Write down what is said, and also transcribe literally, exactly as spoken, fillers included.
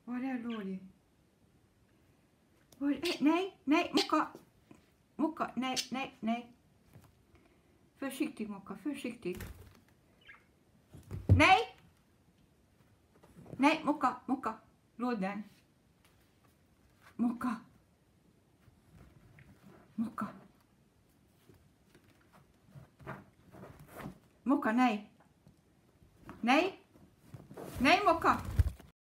Waar är Lori? Var är... Nej, nej, Mocka. Mocka, nej, nej, nej. Försiktigt, Mocka, försiktigt. Nej! Nej, Mocka, Mocka. Låt den. Mocka. Mocka. Mocka, nej. Nej. Nej, Mocka.